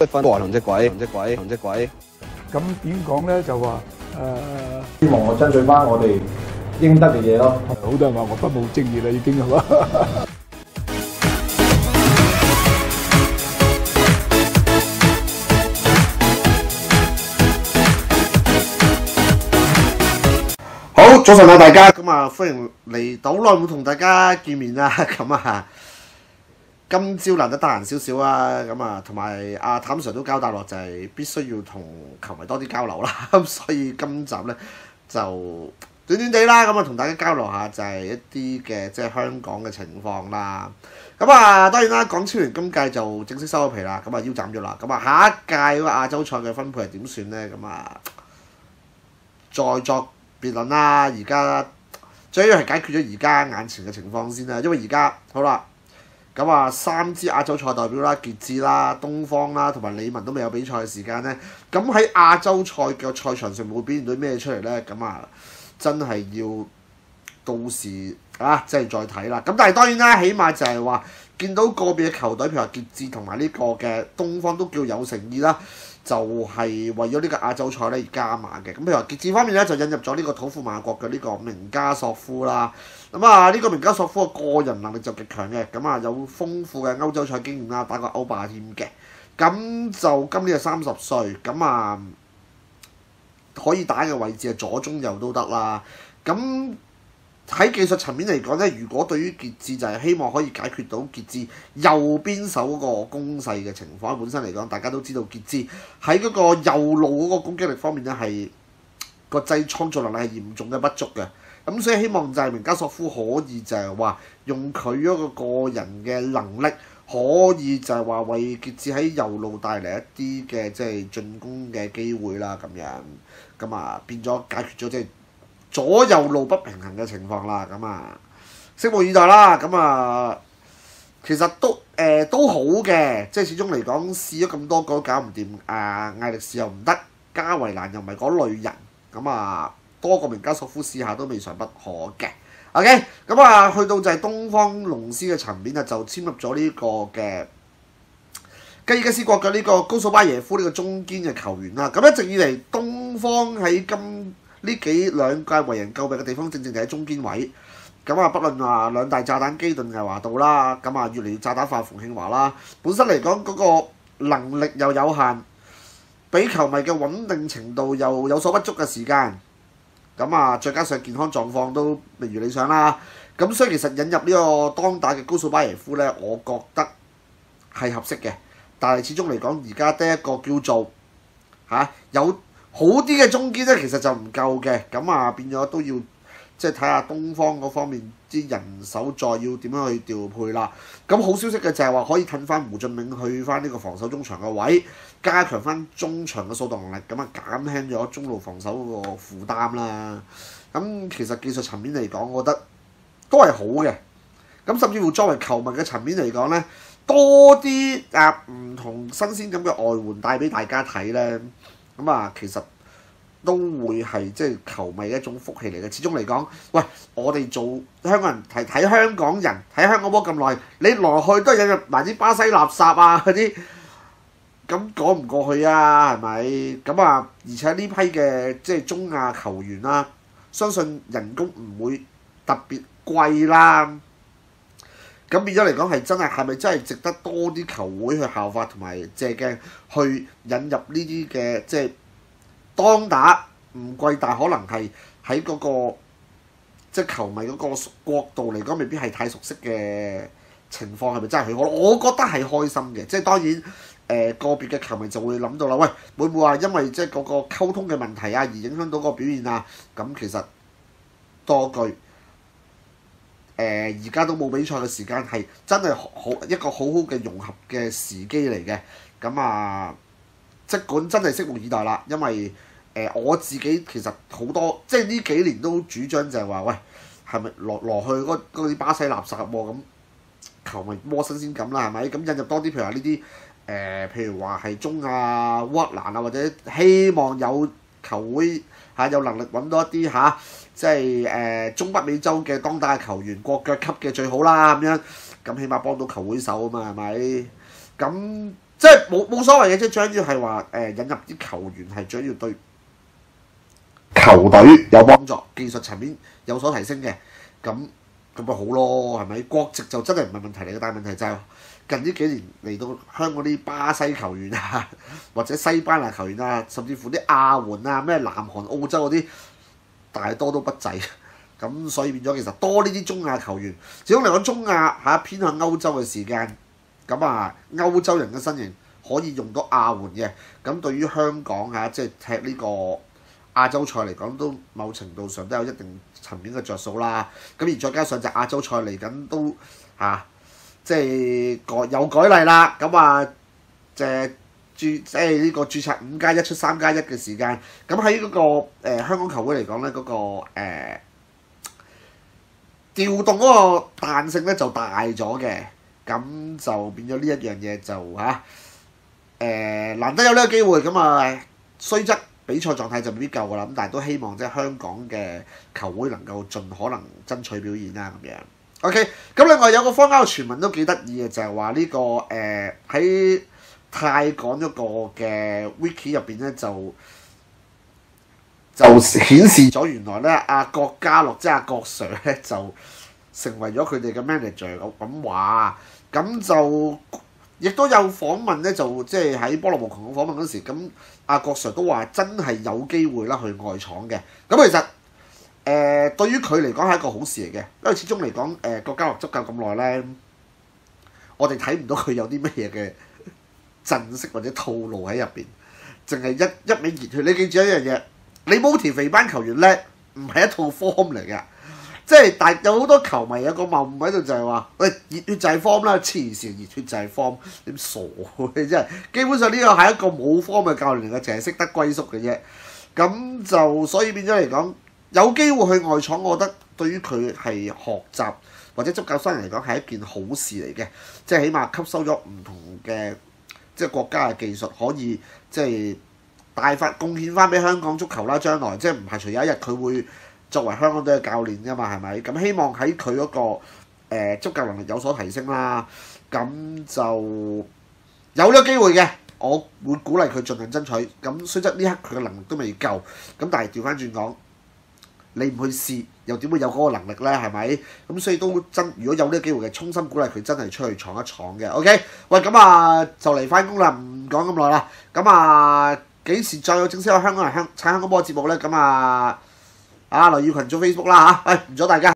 分和同隻鬼，同隻鬼。 咁點講咧？就話希望我爭取翻我哋應得嘅嘢咯。 好多人話我不務正業啦，已經係嘛？ 好，早晨啊，大家咁啊，歡迎嚟到耐冇同大家見面啦。咁啊，今朝難得得閒少少啊，咁啊，同埋阿譚 Sir 都交代落，就係必須要同球迷多啲交流啦。咁所以今集咧就短短地啦，咁啊同大家交流下就係一啲嘅即係香港嘅情況啦。咁啊，當然啦，港超聯今屆就正式收咗皮啦，咁啊腰斬咗啦。咁啊，下一屆嗰個亞洲賽嘅分配係點算咧？咁啊，再作別論啦，而家最緊要係解決咗而家眼前嘅情況先啦，因為而家好啦，咁啊3支亞洲賽代表啦，傑志啦、東方啦同埋理文都未有比賽嘅時間咧，咁喺亞洲賽嘅賽場上會表現到咩出嚟咧？咁啊真係要到時啊，即係再睇啦。咁但係當然啦，起碼就係話見到個別嘅球隊，譬如話傑志同埋呢個嘅東方都叫有誠意啦。就係為咗呢個亞洲賽咧而加碼嘅，咁譬如話傑志方面咧就引入咗呢個土庫曼國嘅呢個明加索夫啦，咁啊呢個明加索夫嘅個人能力就極強嘅，咁啊有豐富嘅歐洲賽經驗啦，打過歐霸添嘅，咁就今年係30歲，咁啊可以打嘅位置係左中右都得啦，咁。喺技術層面嚟講咧，如果對於傑志就係希望可以解決到傑志右邊手嗰個攻勢嘅情況，本身嚟講大家都知道傑志喺嗰個右路嗰個攻擊力方面咧係個製創造能力係嚴重嘅不足嘅，咁所以希望就係明加索夫可以就係話用佢嗰個人嘅能力，可以就係話為傑志喺右路帶嚟一啲嘅即係進攻嘅機會啦，咁樣咁啊變咗解決咗即係左右路不平衡嘅情況啦，咁啊，拭目以待啦，咁啊，其實都好嘅，即係始終嚟講試咗咁多個都搞唔掂，艾力士又唔得，加維蘭又唔係嗰類人，咁啊多個明加索夫試下都未嘗不可嘅。OK， 咁啊去到就係東方龍獅嘅層面啊，就簽入咗呢個嘅吉爾吉斯國嘅呢個高素巴耶夫呢個中堅嘅球員啦。咁一直以嚟東方喺呢兩屆為人詬病嘅地方，正正就喺中堅位。咁啊，不論話兩大炸彈基頓藝華道啦，咁啊越嚟越炸彈化馮慶華啦。本身嚟講嗰個能力又有限，俾球迷嘅穩定程度又有所不足嘅時間。咁啊，再加上健康狀況都未如理想啦。咁所以其實引入呢個當打嘅高素巴耶夫咧，我覺得係合適嘅。但係始終嚟講，而家得一個叫做有好啲嘅中堅咧，其實就唔夠嘅，咁啊變咗都要即係睇下東方嗰方面啲人手再要點樣去調配啦。咁好消息嘅就係話可以褪翻胡俊銘去翻呢個防守中場嘅位，加強翻中場嘅掃蕩能力，咁啊減輕咗中路防守嗰個負擔啦。咁其實技術層面嚟講，我覺得都係好嘅。咁甚至乎作為球迷嘅層面嚟講咧，多啲唔同新鮮感嘅外援帶俾大家睇咧。咁啊，其實都會係即係球迷嘅一種福氣嚟嘅。始終嚟講，喂，我哋做香港人睇香港人睇香港波咁耐，你來去都係引入埋啲巴西垃圾啊嗰啲，咁講唔過去啊，係咪？咁啊，而且呢批嘅即係中亞球員啦，相信人工唔會特別貴啦。咁變咗嚟講係咪真係值得多啲球會去效法同埋借鏡去引入呢啲嘅即係當打唔貴，但可能係喺嗰個即係球迷嗰個角度嚟講，未必係太熟悉嘅情況，係咪真係好？我覺得係開心嘅，即係當然個別嘅球迷就會諗到啦，喂，會唔會話因為即係嗰個溝通嘅問題啊而影響到個表現啊？咁其實多句。而家都冇比賽嘅時間係真係一個好好嘅融合嘅時機嚟嘅，咁啊，即管真係拭目以待啦。因為我自己其實好多即係呢幾年都主張就係話，喂，係咪落去嗰啲巴西垃圾喎？咁球迷摸新鮮感啦，係咪？咁引入多啲譬如話呢啲譬如話係中亞、烏克蘭啊，或者希望有球會有能力揾到一啲即係中北美洲嘅當打嘅球員，國腳級嘅最好啦咁樣，咁起碼幫到球會手啊嘛，係咪？咁即係冇所謂嘅，即係最緊要係話引入啲球員係最緊要對球隊有幫助，技術層面有所提升嘅，咁咪好咯，係咪？國籍就真係唔係問題嚟嘅，但係問題就係近呢幾年嚟到香港啲巴西球員啊，或者西班牙球員啊，甚至乎啲亞援啊，咩南韓、澳洲嗰啲，大多都不濟。咁所以變咗其實多呢啲中亞球員，始終嚟講中亞偏向歐洲嘅時間，咁啊歐洲人嘅身形可以用到亞援嘅，咁對於香港即係踢呢個亞洲賽嚟講，都某程度上都有一定層面嘅着數啦。咁而再加上就亞洲賽嚟緊都即係有改例啦，咁即係呢個註冊5+1出3+1嘅時間，咁喺嗰個香港球會嚟講咧，嗰個調動嗰個彈性咧就大咗嘅，咁就變咗呢一樣嘢就難得有呢個機會，咁雖則比賽狀態就未必夠㗎啦，咁但係都希望即係香港嘅球會能夠盡可能爭取表現啦咁樣。OK， 咁另外有個坊間嘅傳聞都幾得意嘅，就係話呢個喺泰港嗰個嘅 wiki 入邊咧就顯示咗原來咧阿郭家樂即係阿郭 Sir 咧就成為咗佢哋嘅 manager 咁話，咁就亦都有訪問咧，就即係喺波羅無窮嘅訪問嗰時，咁阿郭 Sir 都話真係有機會啦去外闖嘅。咁其實對於佢嚟講係一個好事嚟嘅，因為始終嚟講郭家樂執教咁耐咧，我哋睇唔到佢有啲乜嘢嘅陣式或者套路喺入邊，淨係一味熱血。你記住一樣嘢。你 motivate 班球員咧，唔係一套 form 嚟嘅，即係有好多球迷有個謬誤喺度就係話，喂，熱血就係 form 啦，黐線，熱血就係 form，點傻嘅真係。基本上呢個係一個冇 form 嘅教練嚟嘅，淨係識得歸宿嘅啫。咁就所以變咗嚟講，有機會去外闖，我覺得對於佢係學習或者執教生涯嚟講係一件好事嚟嘅，即係起碼吸收咗唔同嘅即係國家嘅技術，可以即係大發貢獻翻俾香港足球啦，將來即係唔排除有一日佢會作為香港隊嘅教練㗎嘛，係咪？咁希望喺佢嗰個執教能力有所提升啦，咁就有呢個機會嘅，我會鼓勵佢盡量爭取。咁雖則呢刻佢嘅能力都未夠，咁但係調翻轉講，你唔去試，又點會有嗰個能力咧？係咪？咁所以都如果有呢個機會嘅，衷心鼓勵佢真係出去闖一闖嘅。OK， 喂，咁就嚟翻工啦，唔講咁耐啦。咁幾時再有正式有香港人撐香港波嘅節目咧？咁劉耀群做 Facebook 啦嚇，唔阻大家。